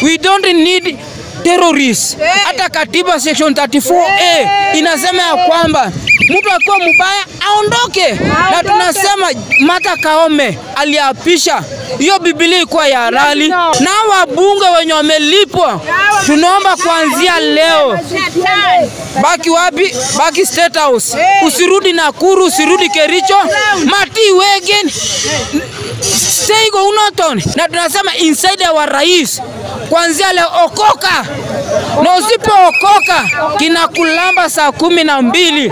We don't need terrorists. Hata katiba section 34A inasema ya kwamba mtu akiwa mbaya aondoke. Na tunasema Martha Koome aliapisha hiyo Biblia ikuwa ya halali, na wabunge wenye wamelipwa tunaomba kuanzia leo baki wapi? Baki State House. Usirudi Nakuru, usirudi Kericho, Mati Wegen, stay go Unoton. Na tunasema inside wa rais kuanzia leo okoka. Na usipo okoka kinakulamba saa 12.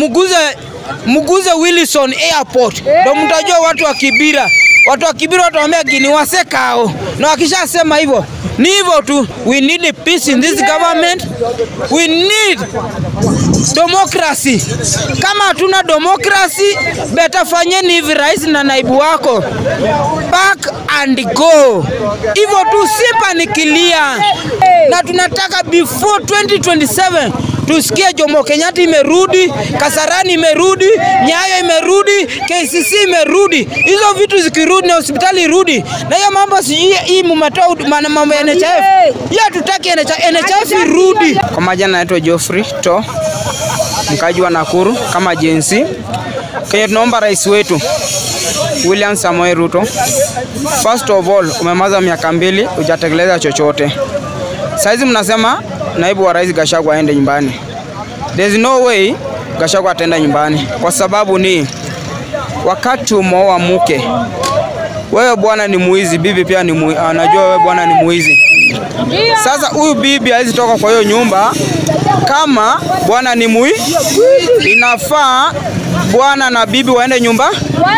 Muguze Wilson Airport. Ndio mtajua watu wa Kibira. Watu wa Kibira wataambia gini wasekao. Na wakishasema hivyo ni hivyo tu. We need peace in this government. We need democracy. Kama hatuna democracy, beta fanyeni hivi rais na naibu wako. Back and go. Hivyo tu, simpa ni clear. Na tunataka before 2027 tusikie Jomo Kenyatta imerudi, Kasarani imerudi, Nyayo imerudi, KCC imerudi. Hizo vitu zikirudi na hospitali irudi. Na hiyo mambo sijui hii mmetoa mambo ya NHIF. Ya tutaki NHIF irudi. Kwa majina naitwa Geoffrey To, mkaji wa Nakuru kama jinsi. Kenya tunaomba rais wetu William Samoei Ruto, first of all, umemaza miaka 2 hujatekeleza chochote. Saizi mnasema naibu wa rais Gachagua aende nyumbani. There's no way Gachagua ataenda nyumbani, kwa sababu ni wakati umeoa mke, wewe bwana ni muizi, bibi pia ni anajua wewe bwana ni muizi. Sasa huyu bibi haizi toka kwa hiyo nyumba kama bwana ni muizi. Inafaa bwana na bibi waende nyumba.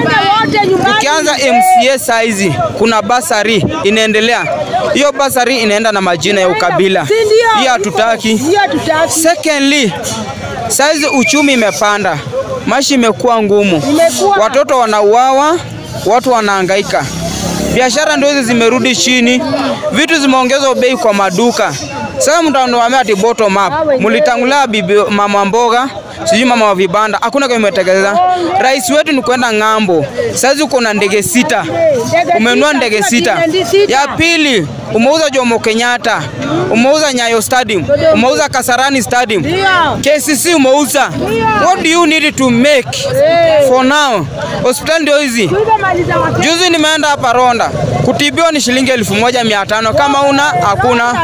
Ukianza MCA saizi kuna basari inaendelea. Hiyo basari inaenda na majina ya ukabila. Hii hatutaki. Secondly, saizi uchumi imepanda. Maisha imekuwa ngumu. Watoto wanauawa, watu wanahangaika. Biashara ndio hizo zimerudi chini. Vitu zimeongezwa bei kwa maduka. Sasa mtaondoa ati bottom up. Mlitangulia bibi mama mboga, sijui mama wa vibanda, hakuna kama imetekeleza. Rais wetu ni kwenda ngambo. Sasa uko na ndege 6. Umenunua ndege 6. Ya pili, umeuza Jomo Kenyatta, umeuza Nyayo Stadium, umeuza Kasarani Stadium. KCC umeuza. What do you need to make for now? Hospitali ndio hizi. Juzi nimeenda hapa Ronda. Kutibiwa ni shilingi 1500. Kama una hakuna.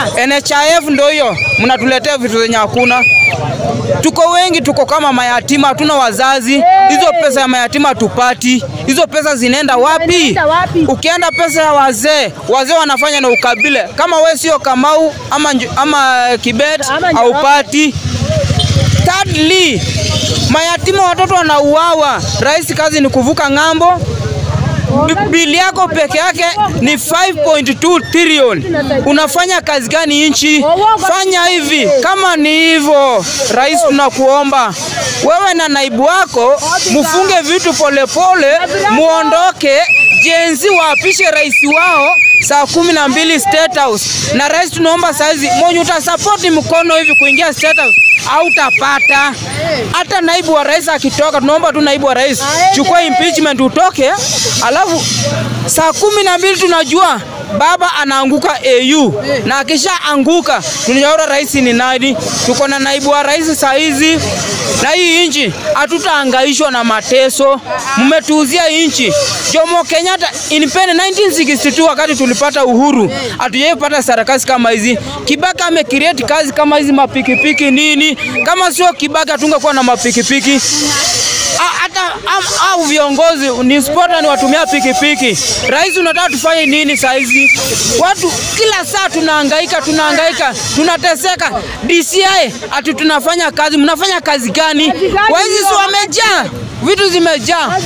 NHIF ndio hiyo. Mnatuletea vitu zenye hakuna. Tuko wengi, tuko kama mayatima, hatuna wazazi. Hizo pesa ya mayatima tupati. Hizo pesa zinaenda wapi? Ukienda pesa ya wazee wanafanya na ukabila. Kama wewe sio Kamau ama Kibet au pati. Thirdly, mayatima watoto wanauawa. Rais kazi ni kuvuka ngambo. Bili yako peke yake ni 5.2 trillion. Unafanya kazi gani nchi? Fanya hivi. Kama ni hivyo, rais tunakuomba wewe na naibu wako mufunge vitu polepole, muondoke. Jenzi waapishe rais wao saa 12 State House. Na rais tunaomba saizi mwenye utasupport mkono hivi kuingia State House au utapata. Hata naibu wa rais akitoka, tunaomba tu naibu wa rais chukua impeachment utoke. Alafu saa 12 tunajua baba anaanguka AU. Na akisha anguka tunajua rais ni nani. Tuko na naibu wa rais saa hizi. Na hii nchi hatutahangaishwa na mateso. Mmetuuzia nchi. Jomo Kenyatta independent 1962 wakati tulipata uhuru, hatujapata serikali kama hizi. Kibaki amecreate kazi kama hizi, mapikipiki nini. Kama sio Kibaki tungekuwa na mapikipiki. Hata au viongozi ni spota ni watumia pikipiki. Rais unataka tufanye nini saa hizi? Watu kila saa tunahangaika, tunateseka. DCI ati tunafanya kazi, mnafanya kazi gani? Waizi si wamejaa, vitu zimejaa.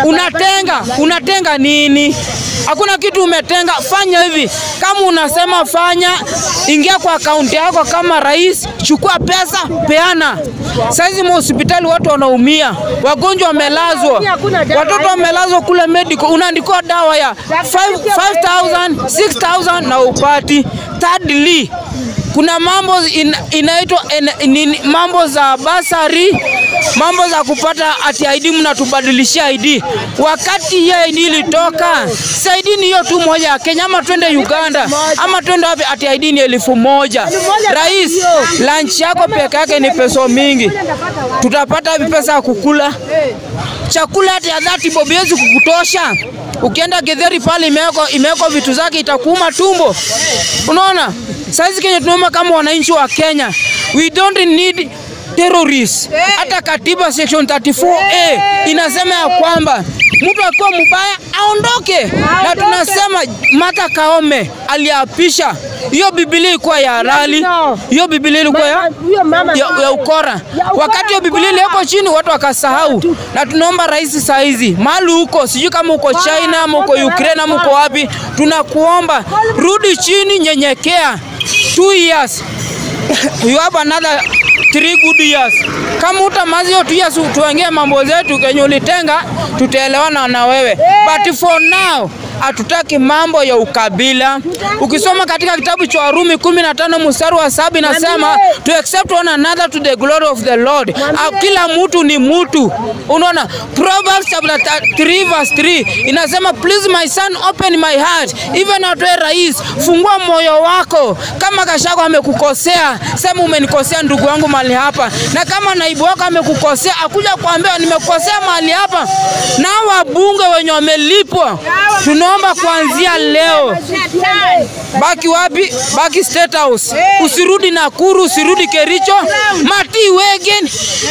Unatenga nini? Hakuna kitu umetenga. Fanya hivi. Kama unasema fanya, ingia kwa akaunti yako kama rais, chukua pesa, peana. Saizi hospitali watu wanaumia, wagonjwa wamelazwa, watoto wamelazwa kule medical, unaandikwa dawa ya 5,000, 6,000 na upati. Thirdly, kuna mambo inaitwa mambo za basari. mambo za kupata ati ID mnatubadilishia ID. Wakati hiyo ID ilitoka, ID ni hiyo tu moja ya Kenya, ama twende Uganda, ama twende wapi, ati ID ni 1000. Rais, lunch yako peke yake ni pesa mingi. Tutapata wapi pesa ya kukula? Chakula hata ya 30 bob haiwezi kukutosha. Ukienda Githeri pale imewekwa vitu zake itakuuma tumbo. Unaona? Sasa Kenya tunaomba kama wananchi wa Kenya, we don't need terrorists. Hata katiba section 34A inasema ya kwamba mtu akiwa mbaya aondoke. Na tunasema Martha Koome aliapisha. Hiyo Biblia ilikuwa ya halali. Hiyo Biblia ilikuwa ya ukora. Wakati hiyo Biblia ilikuwa chini watu wakasahau. Na tunaomba rais saa hizi, mahali huko, sijui kama uko China ama uko Ukraine ama uko wapi, tunakuomba rudi chini, nyenyekea. 2 years. You have another 3 good years. Kama utamazi hiyo 2 years tuongee mambo zetu kenye ulitenga, tutaelewana na wewe. But for now, hatutaki mambo ya ukabila. Ukisoma katika kitabu cha Warumi 15 mstari wa 7 inasema to accept one another to the glory of the Lord. Kila mtu ni mtu. Unaona? Proverbs chapter 3 verse 3 inasema please my son open my heart. Even atoe rais, fungua moyo wako. Kama Gachagua amekukosea, sema umenikosea ndugu wangu mahali hapa. Na kama naibu wako amekukosea, akuja kuambia nimekosea mahali hapa. Na wabunge wenye wamelipwa, tunaomba kuanzia leo baki wapi? Baki State House. Usirudi Nakuru, usirudi Kericho, Mati Wegen,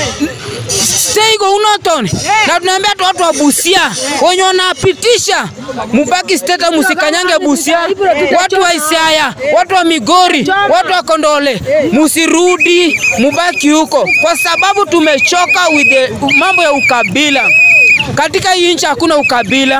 Stego Unoton. Na tunaambia watu wa Busia wenye wanapitisha mubaki State House, musikanyange Busia. Watu wa Isiaya, watu wa Migori, watu wa Kondole, musirudi, mubaki huko kwa sababu tumechoka with the mambo ya ukabila. Katika hii nchi hakuna ukabila.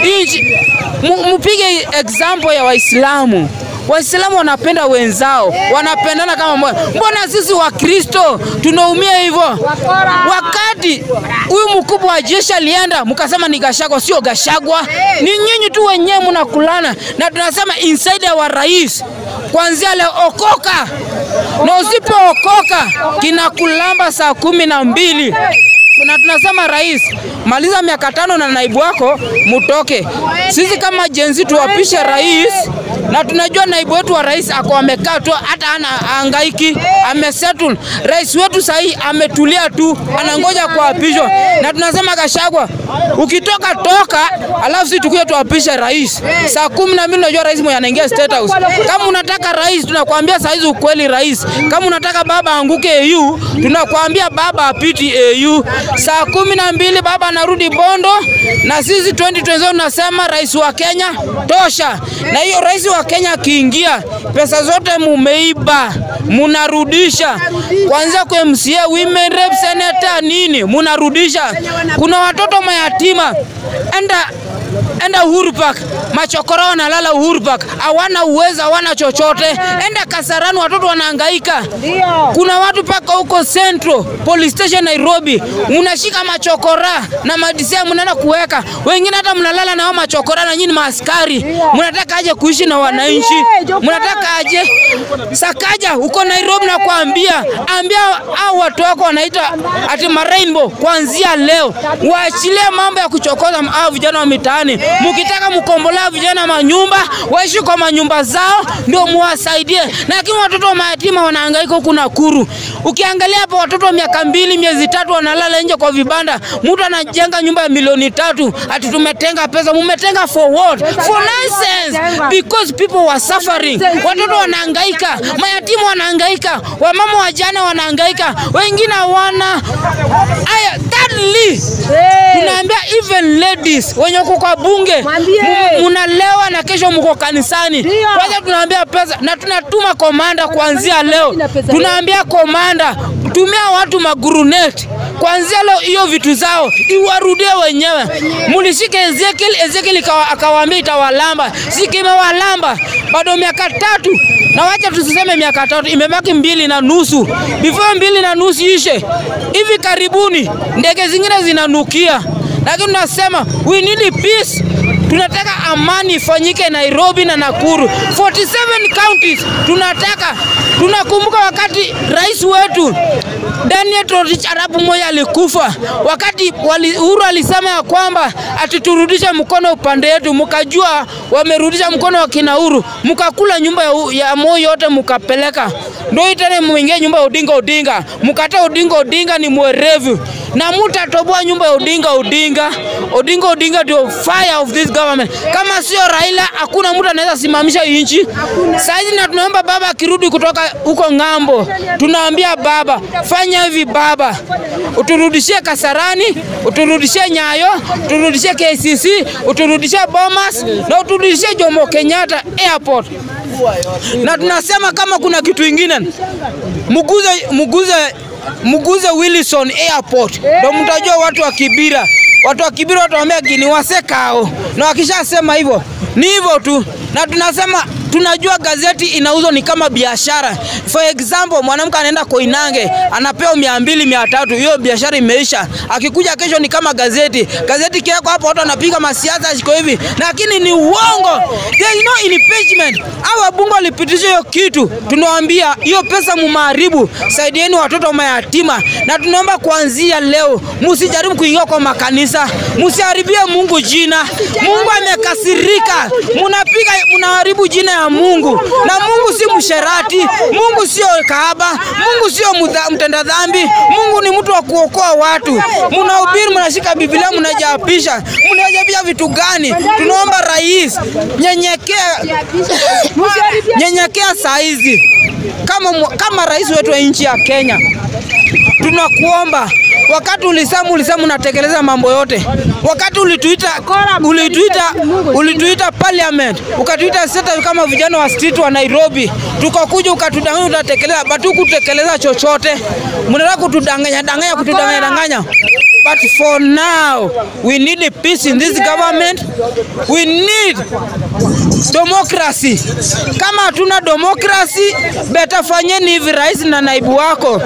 Mpige example ya Waislamu. Waislamu wanapenda wenzao, wanapendana kama moja. Mbona sisi wa Kristo tunaumia hivyo? Wakati huyu mkubwa wa jeshi alienda, mkasema ni Gachagua, sio Gachagua. Ni nyinyi tu wenyewe mnakulana. Na tunasema inside wa rais, kuanzia leo okoka. Na usipookoka kinakulamba saa 12. Na tunasema rais, maliza miaka 5 na naibu wako mutoke. Sisi kama jenzi tuwapishe rais, na tunajua naibu wetu wa rais ako amekaa tu, hata ana hangaiki, amesettle. Rais wetu sahi ametulia tu, anangoja kuapishwa. Na tunasema Gachagua, ukitoka toka, alafu sisi tukuje tuapishe rais. Saa 12 unajua rais mwenye anaingia State House. Kama unataka rais, tunakuambia saa hizi ukweli rais. Kama unataka baba anguke AU, tunakuambia baba apiti AU. Saa 12 baba anarudi Bondo, na sisi 2020 tunasema rais wa Kenya tosha. Na hiyo rais wa Kenya kiingia, pesa zote mumeiba, munarudisha. Kwanza kwa MCA, women rep, senator nini, munarudisha. Kuna watoto mayatima, enda Uhuru Park, machokora wanalala Uhuru Park, hawana uwezo, hawana chochote. Enda Kasarani, watoto wanahangaika. Kuna watu paka huko Central Police Station Nairobi, unashika machokora na madisia mnaenda kuweka. Wengine hata mnalala na hao machokora na nyinyi maaskari. Mnataka aje kuishi na wananchi? Mnataka aje? Sakaja uko Nairobi na kuambia, hao watu wako wanaita ati Rainbow, kuanzia leo waachilie mambo ya kuchokoza hao vijana wa mitaani. Mkitaka mkombolea vijana manyumba, waishi kwa manyumba zao, ndio muwasaidie. Lakini watoto wa mayatima wanahangaika huku Nakuru. Ukiangalia hapo watoto wa miaka 2, miezi 3 wanalala nje kwa vibanda. Mtu anajenga nyumba ya milioni 3, ati tumetenga pesa. Mumetenga for what? For nonsense. Because people were suffering. Watoto wanahangaika, mayatima wanahangaika, wamama wajana wanahangaika, wengine hawana. Aya, thirdly, tunaambia even ladies wenye kwa bunge munalewa na kesho mko kanisani. Kwanza tunaambia pesa, na tunatuma komanda kuanzia leo. Tunaambia komanda, tumia watu maguruneti. Kuanzia leo hiyo vitu zao iwarudie wenyewe. Mulishike Ezekiel akawaambia itawalamba. Siki imewalamba. Bado miaka 3. Na wacha tusiseme miaka 3, imebaki 2.5. Before 2.5 ishe, hivi karibuni ndege zingine zinanukia. Lakini tunasema we need peace. Tunataka amani ifanyike Nairobi na Nakuru. 47 counties tunataka. Tunakumbuka wakati rais wetu Daniel Toroitich Arap Moi alikufa wakati Uhuru alisema ya kwamba atiturudisha mkono upande yetu, mkajua wamerudisha mkono wa kina Uhuru, mkakula nyumba ya Moi yote mkapeleka. Ndio tena mwingie nyumba ya Odinga, mkata Odinga ni mwerevu na mtatoboa nyumba ya Odinga ndio fire of this government. Kama sio Raila hakuna mtu anaweza simamisha nchi. Sasa na tunaomba baba akirudi kutoka huko ngambo, tunaambia baba, fanya hivi baba, uturudishie Kasarani, uturudishie Nyayo, uturudishie KCC, uturudishie Bomas na uturudishie Jomo Kenyatta Airport. Na tunasema kama kuna kitu kingine, muguze Wilson Airport. Ndio mtajua watu wa Kibira. Watu wa Kibira wataambia gini wasekao. Na wakishasema hivyo, ni hivyo tu. Na tunasema tunajua gazeti inauzwa ni kama biashara. For example, mwanamke anaenda Koinange, anapewa 200 300, hiyo biashara imeisha. Akikuja kesho ni kama gazeti. Gazeti kiako hapo watu wanapiga masiasa ziko hivi. Lakini ni uongo. There is no impeachment. Hawa bunge walipitisha hiyo kitu. Tunawaambia hiyo pesa mumaharibu, saidieni watoto mayatima. Na tunaomba kuanzia leo msijaribu kuingia kwa makanisa. Msiharibie Mungu jina. Mungu amekasirika. Mnaharibu jina ya Mungu. Na Mungu si msherati, Mungu sio kahaba, Mungu sio mtenda dhambi. Mungu ni mtu wa kuokoa watu. Mnahubiri, mnashika Biblia, mnajapisha. Mnajapisha vitu gani? Tunaomba rais, nyenyekea saizi. Kama rais wetu wa nchi ya Kenya. Tunakuomba, wakati ulisema unatekeleza mambo yote. Wakati ulituita parliament, ukatuita sasa kama vijana wa street wa Nairobi, tukakuja ukatudanganya utatekeleza, bado kutekeleza chochote. Mnataka kutudanganya. But for now, we need a peace in this government. We need democracy. Kama hatuna democracy, better fanyeni hivi rais na naibu wako.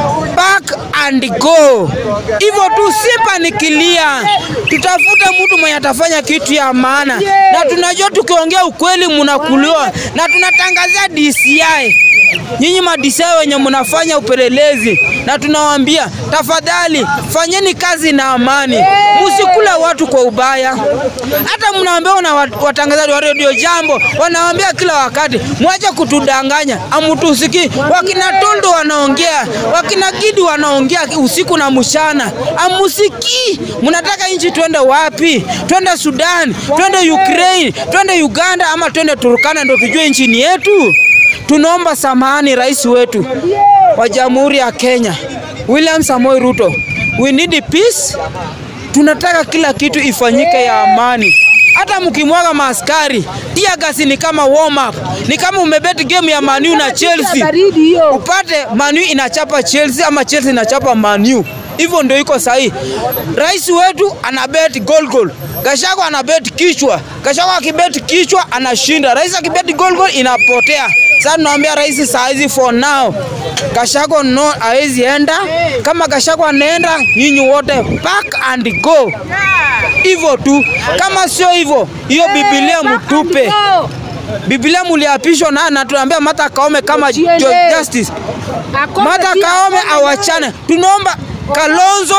Back and go. Hivyo tu sipanikilia. Tutafute mtu mwenye atafanya kitu ya maana. Na tunajua tukiongea ukweli mnakuliwa. Na tunatangazia DCI. Nyinyi ma-DCI wenye mnafanya upelelezi. Na tunawaambia, tafadhali fanyeni kazi na amani. Msikule watu kwa ubaya. Hata mnaambia na watangazaji wa Radio Jambo, wanawaambia kila wakati, mwache kutudanganya, amutusiki. Wakina Tondo wanaongea, wakina Gidi wanaongea usiku na mchana. Amusiki. Mnataka nchi tuende wapi? Twende Sudan, twende Ukraine, twende Uganda ama twende Turkana ndio tujue nchi ni yetu? Tunaomba samahani rais wetu wa Jamhuri ya Kenya, William Samoei Ruto. We need peace. Tunataka kila kitu ifanyike ya amani. Hata mkimwaga maaskari, tia gasi ni kama warm up. Ni kama umebet game ya Man U na Chelsea. Upate Man U inachapa Chelsea ama Chelsea inachapa Man U. Hivyo ndio iko sahihi. Rais wetu anabet goal. Gachagua anabet kichwa. Gachagua akibet kichwa anashinda. Rais akibet goal inapotea. Sasa tunaambia rais saizi for now, Gachagua no hawezi enda. Kama Gachagua anaenda, nyinyi wote back and go. Hivyo tu. Kama sio hivyo, hiyo Biblia mtupe. Biblia muliapishwa na tunaambia Martha Koome kama justice. Martha Koome awachane. Tunaomba Kalonzo,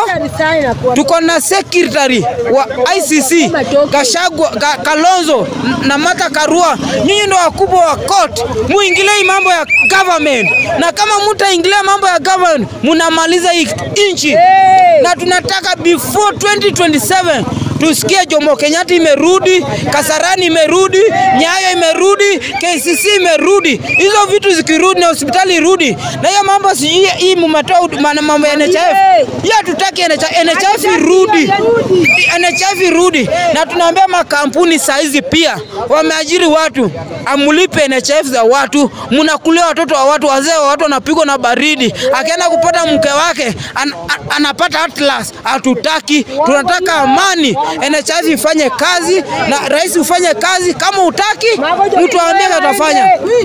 tuko na secretary wa ICC, Gachagua, Kalonzo na Martha Karua. Nyinyi ndio wakubwa wa court, muingilie mambo ya government. Na kama mtaingilia mambo ya government, mnamaliza nchi. Na tunataka before 2027 tusikie Jomo Kenyatta imerudi, Kasarani imerudi, Nyayo imerudi, KCC imerudi. Hizo vitu zikirudi na hospitali irudi. Na hiyo mambo sijui hii mmetoa mambo ya NHIF. Ya tutaki NHIF irudi. NHIF irudi. Na tunaambia makampuni saizi pia wameajiri watu, amulipe NHIF za watu. Mnakulia watoto wa watu, wazee wa watu wanapigwa na baridi. Akienda kupata mke wake anapata Atlas. Hatutaki, tunataka amani. NHIF ifanye kazi na rais ufanye kazi. Kama utaki, mtu aambie atafanya.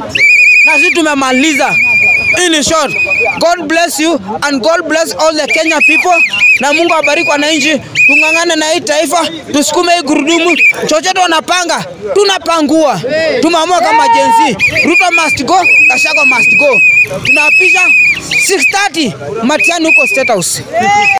Na sisi tumemaliza. In short, God bless you and God bless all the Kenya people. Na Mungu abariki wananchi. tungangane na hii taifa, tusukume hii gurudumu. Chochote wanapanga, tunapangua. Tumeamua kama Gen Z, Ruto must go, Gachagua must go. Tunapisha 6:30 Matiang'i huko State House.